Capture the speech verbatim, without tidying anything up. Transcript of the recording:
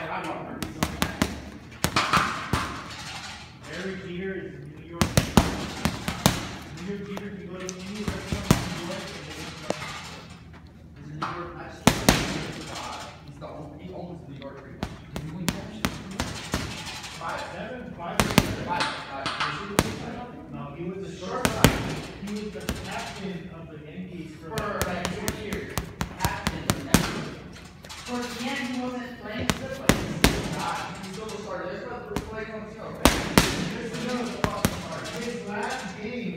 Harry Jeter is in New York. New York Jeter can go to any restaurant in New York and they can start. He's in New York. I just he's the only, he owns New York. Did he win championship? Five. Seven? Five? Five. Five. No, he was the shortstop. He was the captain of the Yankees for, for like four years. Captain of the Yankees. Towards the end, he wasn't playing good, but he's not. He's still the starter. There's no playing on the show, right? his last game.